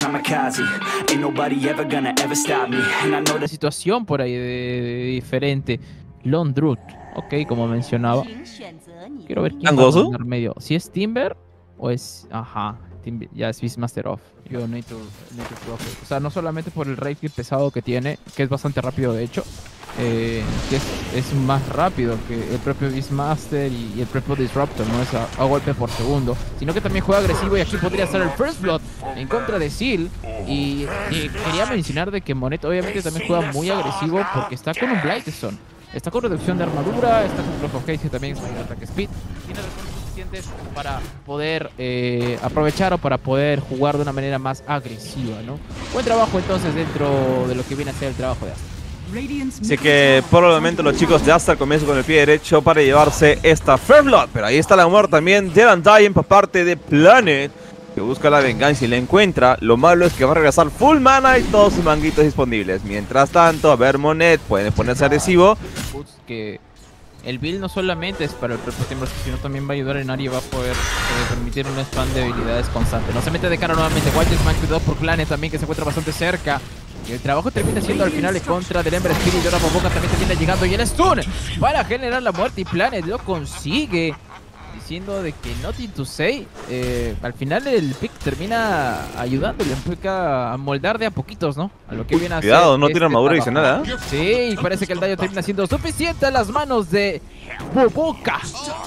kamikaze. Ain't nobody ever gonna ever stop me. And I know that situación por ahí de diferente. Londrut, ok, como mencionaba. Quiero ver quién va a dominar medio. Si es Timber o es... Ajá, Timber, ya es Beastmaster off. Yo need to profit. O sea, no solamente por el raid pesado que tiene, que es bastante rápido de hecho, que es más rápido que el propio Beastmaster y el propio Disruptor, no es a golpe por segundo, sino que también juega agresivo y aquí podría ser el First Blood en contra de Seal. Y quería mencionar de que Monet obviamente también juega muy agresivo porque está con un Blightstone, está con reducción de armadura, está con Block of Haste que también es mayor ataque speed, tiene recursos suficientes para poder aprovechar o para poder jugar de una manera más agresiva, ¿no? Buen trabajo entonces dentro de lo que viene a ser el trabajo de Asta. Así que por el momento los chicos de Asta comienzan con el pie derecho para llevarse esta First Blood. Pero ahí está la muerte también de Undying por parte de Planet, que busca la venganza y la encuentra. Lo malo es que va a regresar full mana y todos sus manguitos disponibles. Mientras tanto, a ver, Monet puede ponerse agresivo. Que el build no solamente es para el propio Timber, sino también va a ayudar en área y va a poder permitir un spam de habilidades constante. No se mete de cara nuevamente. Wildman, cuidado por Planet también, que se encuentra bastante cerca. Y el trabajo termina siendo al final en contra del Ember Spirit. Y ahora Boboka también termina llegando. Y el stun para generar la muerte. Y Planet lo consigue, diciendo de que Nothing to Say. Al final el pick termina ayudándole un poco a moldar de a poquitos, ¿no? A lo que viene a ser. Cuidado, no tiene armadura adicional, ¿eh? Sí, y parece que el daño termina siendo suficiente a las manos de Boboka.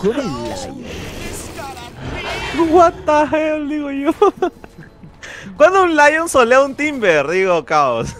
What the hell, digo yo. Cuando un Lion solea un Timber, digo, caos.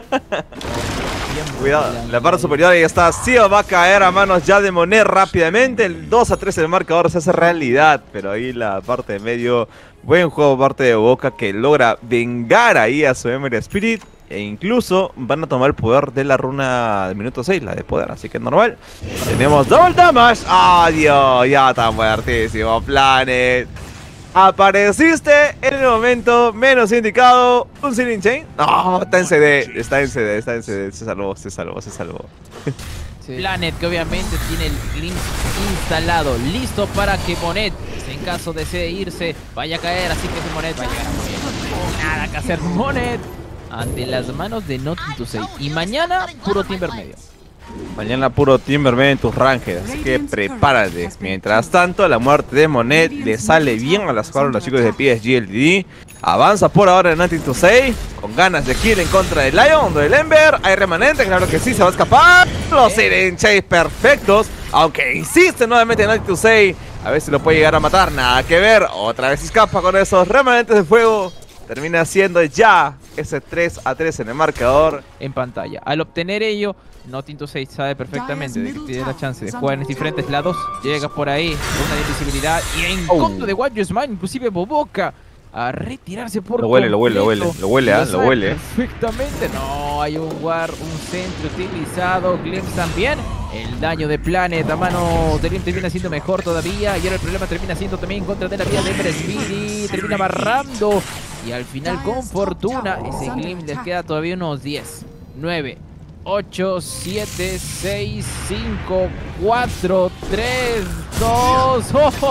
Cuidado, la parte superior ahí está. Sio va a caer a manos ya de Monet rápidamente. El 2-3 el marcador se hace realidad. Pero ahí la parte de medio, buen juego por parte de Boca, que logra vengar ahí a su Ember Spirit. E incluso van a tomar el poder de la runa del minuto 6, la de poder. Así que es normal. Tenemos double damage. ¡Adiós! Ya está muertísimo, Planet. Apareciste en el momento menos indicado. Un Sealing Chain. No, está en CD. Está en CD, está en CD. Se salvó, se salvó, se salvó. Sí. Planet, que obviamente tiene el Glimpse instalado, listo para que Monet, en caso desee irse, vaya a caer. Así que si Monet va a llegar a morir, nada que hacer Monet ante las manos de Nothing to Say. Y mañana, puro Timber medio. Mañana puro Timberman en tus rangers, así que prepárate. Mientras tanto, la muerte de Monet le sale bien a las cuadras los chicos de PSG LTD. Avanza por ahora en Nothing to Say, con ganas de kill en contra del Lion, del Ember. Hay remanente, claro que sí, se va a escapar. Los Sealing Chains perfectos, aunque insiste nuevamente en Nothing to Say. A ver si lo puede llegar a matar, nada que ver. Otra vez escapa con esos remanentes de fuego. Termina siendo ya ese 3-3 en el marcador. En pantalla. Al obtener ello, Nothing to Say sabe perfectamente de que tiene la chance de jugar en diferentes lados. Llega por ahí, una invisibilidad. Y en contra de What You Smile, inclusive Boboka a retirarse por lo huele, lo huele. Perfectamente. No, hay un War, un centro utilizado. Glimpse también. El daño de Planet a mano de Glimpse termina siendo mejor todavía. Y ahora el problema termina siendo también en contra de la vida de Ember Spirit. Termina barrando. Y al final, con fortuna, ese Glimpse les queda todavía unos 10, 9, 8, 7, 6, 5, 4, 3, 2,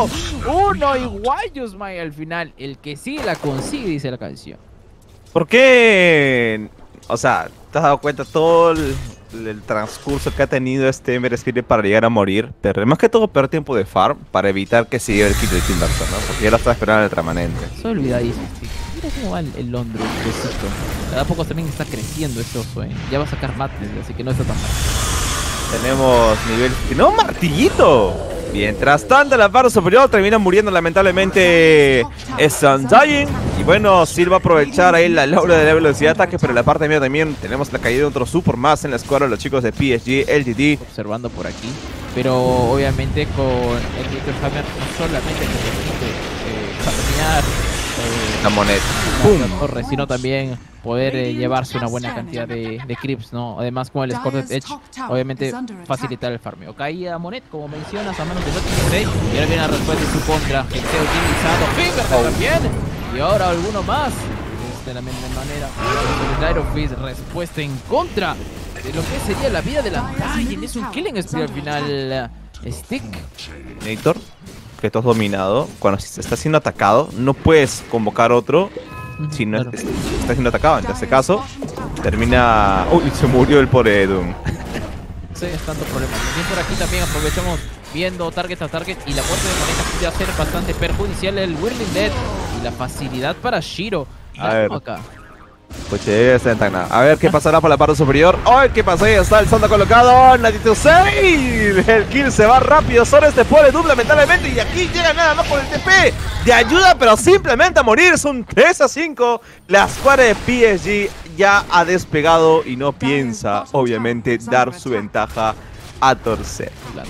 1 y Guayusmay al final. El que sí la consigue, dice la canción. ¿Por qué? O sea, ¿te has dado cuenta todo el transcurso que ha tenido este Ember Spirit para llegar a morir? Pero más que todo perder tiempo de farm para evitar que se lleve el kill de Timberson, ¿no? Porque ya lo estaba esperando el remanente. Se olvidadísimo, sí. Mira cómo va el Londres, cada poco también está creciendo este oso, ya va a sacar mates, así que no está tan mal. Tenemos nivel... ¡No, un martillito! Mientras tanto, la parte superior termina muriendo lamentablemente es Undying. Y bueno, Sil va a aprovechar ahí la laura de la velocidad de ataque, pero en la parte de medio también tenemos la caída de otro super más en la escuadra de los chicos de PSG LTD. Observando por aquí, pero obviamente con el Glitter Hammer no solamente se permite terminar la moneda, la torre, sino también poder llevarse una buena cantidad de creeps, ¿no? Además, con el Scotted Edge, obviamente facilitar el farmeo. Caía Monet, como mencionas, a manos de Nothing to Say. Y ahora viene la respuesta en su contra. El Teo utilizado. Finger también. Y ahora alguno más. De la misma manera. Solitario Fist, respuesta en contra de lo que sería la vida de la Dying. Es un killing spree al final. Stick. Nator, que tú has dominado. Cuando se está siendo atacado, no puedes convocar otro si no Claro. está siendo atacado. En este caso, termina... Uy, se murió el pobre Doom. Sí, es tanto problema. Bien, por aquí también aprovechamos viendo target a target y la muerte de Moneta puede ser bastante perjudicial el Whirling Death y la facilidad para Shiro. A ver. Acá. Pues está en Tacna. A ver qué pasará por la parte superior. ¡Ay, qué pasó! Ahí está el Sonda colocado. Natito 6. El kill se va rápido sobre este pobre Doom, lamentablemente. Y aquí llega nada más con el TP de ayuda, pero simplemente a morir. Es un 3-5. La escuadra de PSG ya ha despegado y no piensa, obviamente, dar su ventaja a torcer. Claro.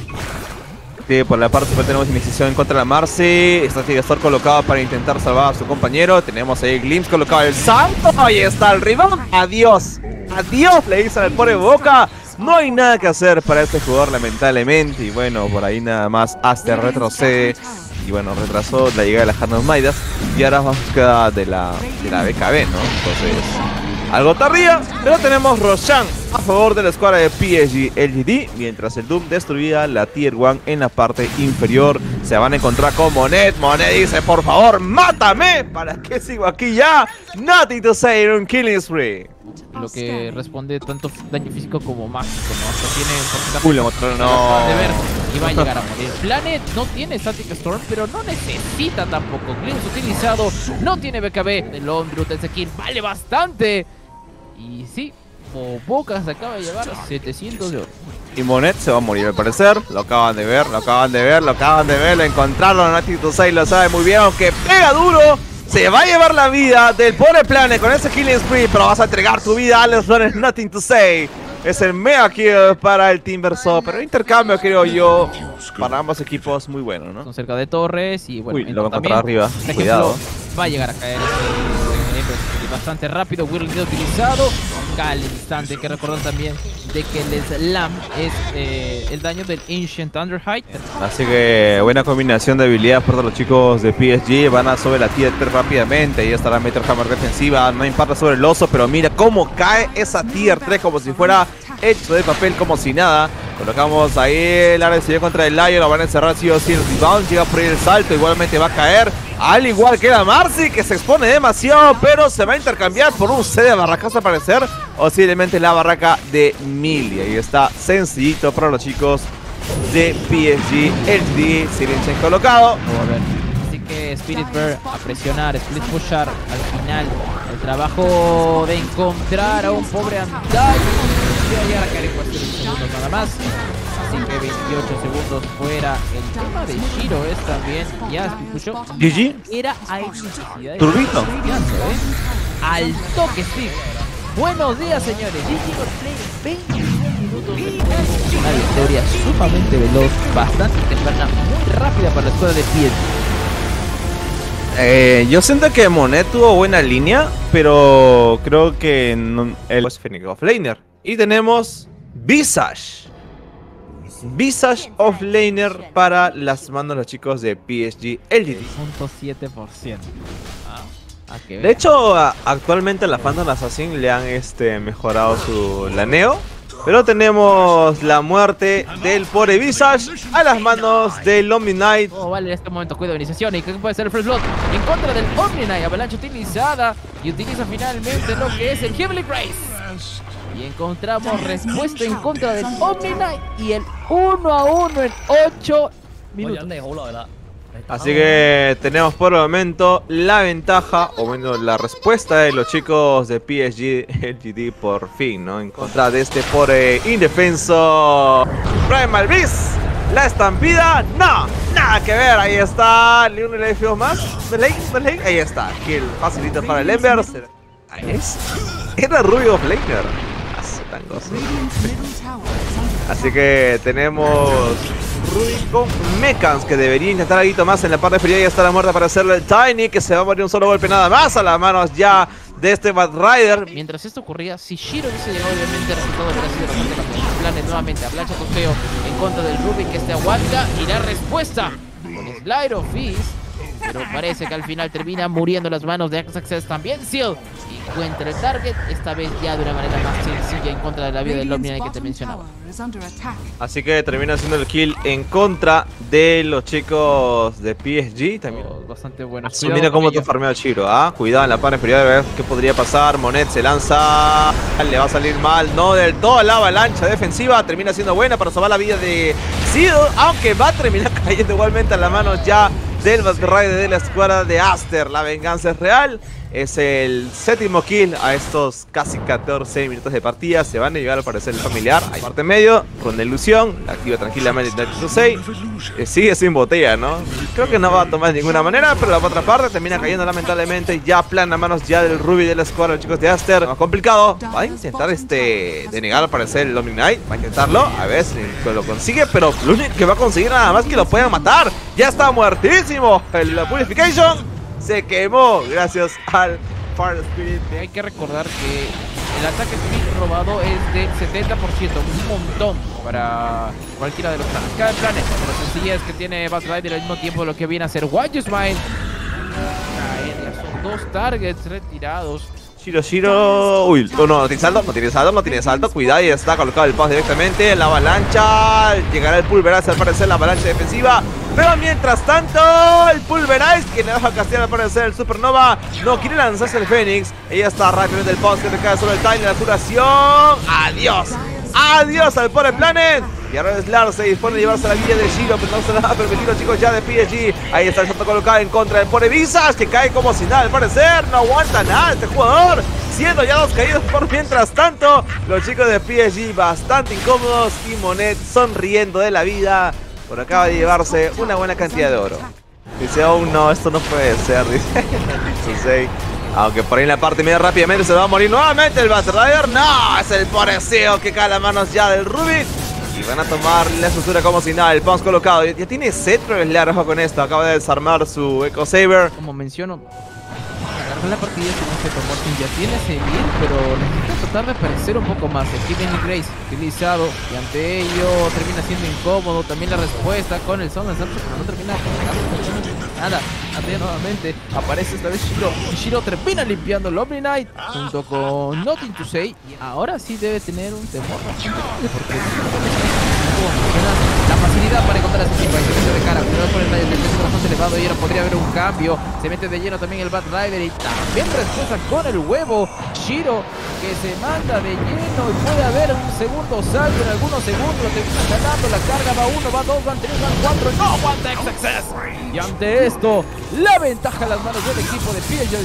Por la parte superior tenemos iniciación en contra de la Marcy. Está Tigestor colocado para intentar salvar a su compañero. Tenemos ahí Glimpse colocado el santo. Ahí está el rival. Adiós. Adiós, le dicen al pobre Boca. No hay nada que hacer para este jugador, lamentablemente. Y bueno, por ahí nada más Aster retrocede. Y bueno, retrasó la llegada de las Handmaid's Maidas. Y ahora vamos a de la BKB, ¿no? Entonces, algo tardía, pero tenemos Roshan a favor de la escuadra de PSG LGD, mientras el Doom destruía la Tier 1 en la parte inferior. Se van a encontrar con Monet. Monet dice, por favor, mátame. ¿Para qué sigo aquí ya? Nothing to say in un killing spree. Lo que responde tanto daño físico como mágico, ¿no? Hasta tiene un porcentaje Uy, lo mostraron, no. de ver y va a llegar a morir. Planet no tiene Static Storm, pero no necesita tampoco. Glimpse utilizado, no tiene BKB. El Londrut, ese kill vale bastante. Y sí, Boca se acaba de llevar 700 de oro. Y Monet se va a morir al parecer. Lo acaban de ver, lo acaban de ver, lo acaban de ver. Lo encontraron, Nati Tosai lo sabe muy bien. Aunque pega duro, se va a llevar la vida del pobre Planet con ese killing spree. Pero vas a entregar tu vida a Alex Runner, Nothing to Say. Es el mega kill para el Timbersaw. Pero intercambio, creo yo, para ambos equipos muy bueno, ¿no? Son cerca de torres y bueno. Uy, lo va a encontrar arriba. Por Cuidado. ejemplo, va a llegar a caer bastante rápido. Whirling Death utilizado. Acá al instante. Hay que recordar también de que el Slam es el daño del Ancient Underhide. Así que buena combinación de habilidades para los chicos de PSG. Van a sobre la Tier 3 rápidamente. Ahí estará Meter Hammer defensiva. No impacta sobre el oso, pero mira cómo cae esa Tier 3 como si fuera hecho de papel, como si nada. Colocamos ahí el área de seguridad contra el Lion. Lo van a encerrar sí o sí el rebound. Llega por ahí el salto. Igualmente va a caer. Al igual que la Marcy, que se expone demasiado, pero se va a intercambiar por un C de barracas al parecer. O posiblemente la barraca de Millie. Ahí está, sencillito para los chicos de PSG. LGD, Silenchen colocado. A ver. Así que Spirit Bird a presionar, Split Pushar al final. El trabajo de encontrar a un pobre Andai. Que va a llegar a caer en cuestión de segundos nada más. Así que 28 segundos fuera. El tema de Shiro es también. Ya Split Pushó. GG. Era hay necesidad de Turbito. al toque, Steve. Buenos días, señores. GG Play 21 minutos de juego. Una victoria sumamente veloz, bastante temprana, muy rápida para la escuadra de PSG. Yo siento que Monet tuvo buena línea, pero creo que él es Fennec offlaner. Y tenemos Visage. Visage offlaner para las manos de los chicos de PSG LGD. 0.7%. De hecho, actualmente la Phantom Assassin le han mejorado su laneo. Pero tenemos la muerte del pobre Visage a las manos del Omni Knight. Oh, vale, en este momento cuida de iniciación. ¿Y qué puede ser el Fresh Blood? En contra del Omni Knight. Avalanche utilizada. Y utiliza finalmente lo que es el Heavenly Grace. Y encontramos respuesta en contra del Omni Knight. Y el 1-1 en 8 minutos. Así que tenemos por el momento la ventaja, o bueno, la respuesta de los chicos de PSG LGD por fin, ¿no? En contra de este pobre indefenso Primal Beast. La estampida, no, nada que ver. Ahí está, un LFO más. Ahí está, kill facilito para el Embers. Era Rubio Flaker. Así que tenemos Ruby con Mechans, que debería intentar algo más en la parte inferior. Ya está la muerte para hacerle el Tiny, que se va a morir un solo golpe nada más a las manos ya de este Bad Rider. Mientras esto ocurría, si Shiro hubiese llegado, obviamente el resultado hubiera sido bastante campeón. Planet nuevamente, Avalanche Costeo en contra del Ruby, que aguanta. Y la respuesta con Slide of Fist Pero parece que al final termina muriendo en las manos de Access también. Seal encuentra el target, esta vez ya de una manera más sencilla en contra de la vida del Omni Knight que te mencionaba. Así que termina haciendo el kill en contra de los chicos de PSG. También bastante bueno. Mira cómo te farmea Shiro, ¿ah? Cuidado en la pana inferior, a ver qué podría pasar. Monet se lanza, le va a salir mal, no del todo. La avalancha defensiva termina siendo buena para salvar la vida de Seal, aunque va a terminar cayendo igualmente a las manos ya del Batrider de la escuadra de Aster. La venganza es real. Es el séptimo kill a estos casi 14 minutos de partida. Se van a llegar al parecer el familiar. Hay parte en medio, ronda ilusión. La activa tranquilamente el 6. Sigue sin botella, ¿no? Creo que no va a tomar de ninguna manera. Pero la otra parte termina cayendo lamentablemente. Ya plana a manos ya del Ruby de la escuadra, los chicos de Aster. Más complicado. Va a intentar denegar al parecer el Omni Knight. Va a intentarlo. A ver si lo consigue. Pero lo único que va a conseguir nada más que lo puedan matar. Ya está muertísimo. La Purification se quemó gracias al Fire Spirit. Hay que recordar que el ataque Spirit robado es del 70%, un montón para cualquiera de los planes. Cada planeta, lo sencilla es que tiene Batrider al mismo tiempo lo que viene a ser What You Smile. Son 2 targets retirados. Shiro. Uy, no tiene salto, cuidado, y está colocado el pass directamente. La avalancha, llegará el Pulverize al parecer, la avalancha defensiva. Pero mientras tanto, el Pulverize, que le deja castigar al parecer el Supernova, no quiere lanzarse el Fénix. Ella está rápidamente el post que le cae sobre el time, la curación. Adiós al Power Planet. Y ahora Slar se dispone a llevarse a la guía de Shiro, pero no se la ha permitido, chicos, ya de PSG. Ahí está el salto colocado en contra del Power Visas, que cae como si nada, al parecer. No aguanta nada este jugador, siendo ya 2 caídos por mientras tanto. Los chicos de PSG bastante incómodos y Monet sonriendo de la vida, por acaba de llevarse una buena cantidad de oro. Dice, oh no, esto no puede ser, dice. Aunque por ahí en la parte media rápidamente se va a morir nuevamente el Batrider. No, es el Poreseo que cae a las manos ya del Ruby. Y van a tomar la estructura como si nada. El Pounce colocado. Ya tiene cetro el Slar, ojo con esto. Acaba de desarmar su Echo Saber. Como menciono, agarrar la partida con este Mortin ya tiene ese build, pero necesita tratar de parecer un poco más. El Killing Grace utilizado y ante ello termina siendo incómodo. También la respuesta con el Sound pero no termina nada. Ante nuevamente aparece esta vez Shiro. Y Shiro termina limpiando el Omni Knight junto con Nothing to Say. Y ahora sí debe tener un temor bastante grande porque la facilidad para encontrar a ese tipo de cara, pero por el rayo del peso bastante elevado y ahora podría haber un cambio. Se mete de lleno también el Batrider y también respuesta con el huevo. Shiro que se manda de lleno y puede haber un segundo salto en algunos segundos. Termina ganando la carga, va 1, va 2, van 3, van 4, no aguanta Access. Y ante esto, la ventaja a las manos del equipo de PSG.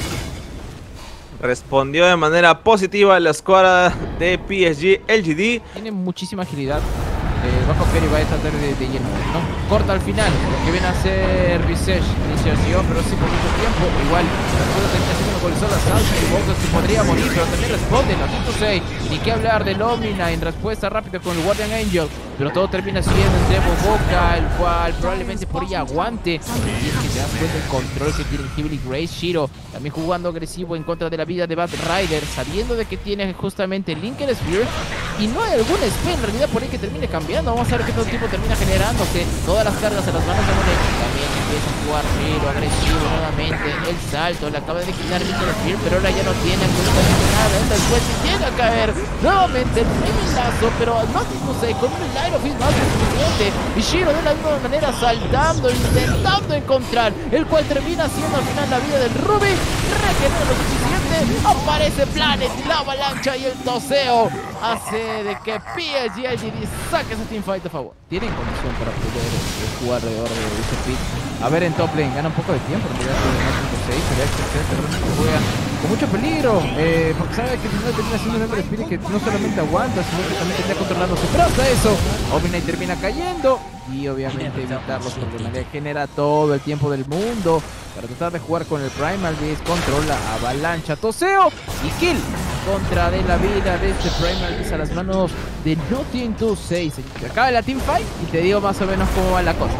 Respondió de manera positiva la escuadra de PSG LGD. Tiene muchísima agilidad. Va a copiar y va a tratar de lleno, ¿no? Corta al final, lo que viene a ser Visage, iniciación, pero sí por mucho tiempo. Igual, después termina haciendo con el sol asalto y Boca que podría morir, pero también responde en la 6. Ni que hablar del Omnina en respuesta rápida con el Guardian Angel, pero todo termina siendo entre Boca, el cual probablemente por ella aguante. Y es que te das cuenta del control que tiene Heavily Grace. Shiro también jugando agresivo en contra de la vida de Batrider, sabiendo de que tiene justamente el Linker Sphere y no hay algún spell en realidad por ahí que termine cambiando. Vamos a ver qué todo tipo termina generando, que todas las cargas a las manos de Monet. También empieza a jugar Shiro agresivo nuevamente. El salto, le acaba de quitar Linker Sphere, pero ahora ya no tiene absolutamente nada. Después llega a caer nuevamente el primer lazo, pero no sé, con un Light of Fist más que suficiente. Y Shiro de la misma manera saltando, intentando encontrar, el cual termina siendo al final la vida del Ruby. Regenera lo suficiente, aparece Planet, la avalancha y el toseo hace de que PSG saque ese teamfight a favor. Tienen condición para poder jugar alrededor de este pick. A ver, en top lane gana un poco de tiempo, en realidad pero ya juega con mucho peligro, porque sabe que si no termina siendo un Ember Spirit que no solamente aguanta, sino que también termina controlándose. Pero hasta eso, Omni Knight termina cayendo y obviamente evitar los problemas. Le genera todo el tiempo del mundo para tratar de jugar con el Primal Beast, controla avalancha, toseo y kill contra de la vida de este Primal Beast a las manos de Nothing to Say. Acaba la teamfight y te digo más o menos cómo va la cosa.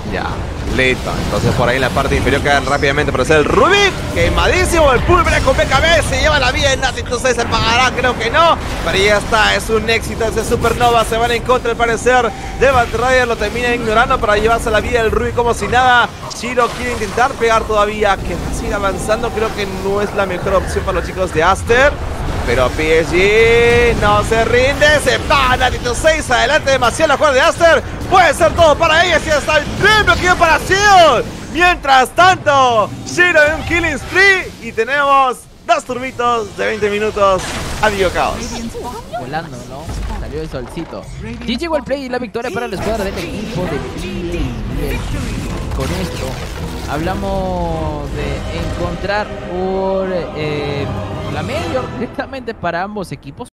Ya, listo. Entonces por ahí en la parte inferior quedan rápidamente por hacer el Rubik. Quemadísimo, el Pulver con BKB. Se lleva la vida en Nati. Entonces se pagará, creo que no. Pero ya está, es un éxito ese Supernova. Se van en contra al parecer de Batrider. Lo termina ignorando para llevarse la vida del Rubik como si nada. Shiro quiere intentar pegar todavía. Que sigue avanzando. Creo que no es la mejor opción para los chicos de Aster. Pero PSG no se rinde, se va Natito 6, adelante demasiado la jugada de Aster. Puede ser todo para ellos y hasta el primer bloqueo para Sion. Mientras tanto, Shiro en un killing spree y tenemos 2 turbitos de 20 minutos. Adiós, caos. Volando, ¿no? Salió el solcito. GG Wellplay y la victoria para la escuadra del equipo de Play. Con esto hablamos de encontrar la mayor directamente para ambos equipos.